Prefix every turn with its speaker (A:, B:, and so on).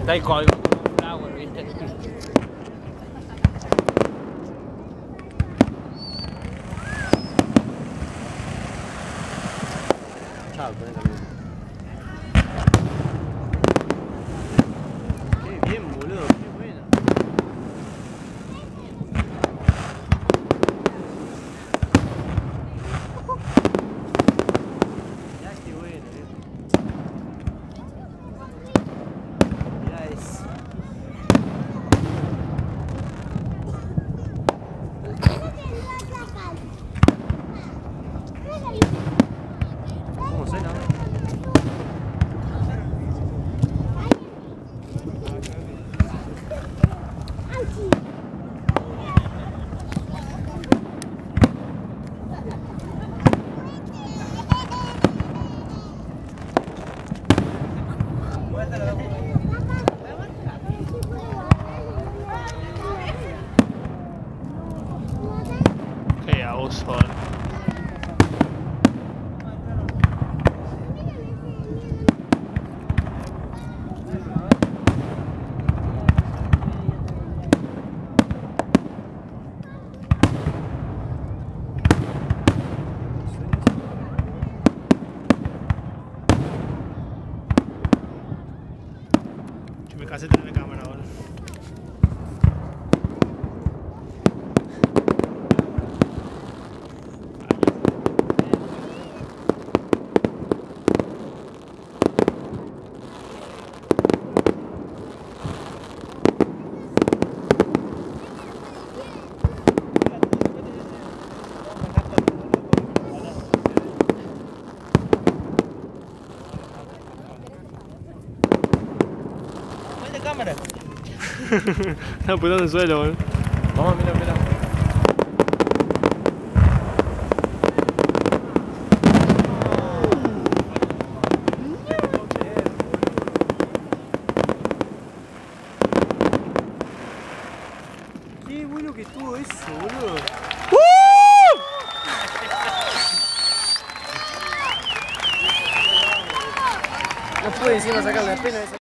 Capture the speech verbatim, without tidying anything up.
A: Está ahí con un flower, ¿viste? Chao, ponete a mí. Qué bien, boludo, qué bueno. Mirá qué bueno, eh. Mirá eso. ¿Cómo suena? Qué abuso. Yo me casé tener la cámara ahora. Cámara. Está apuntando el suelo, boludo. Vamos, mira, mira. Qué bueno que estuvo eso, boludo. ¡Uh! No pude encima sacar la pena esa.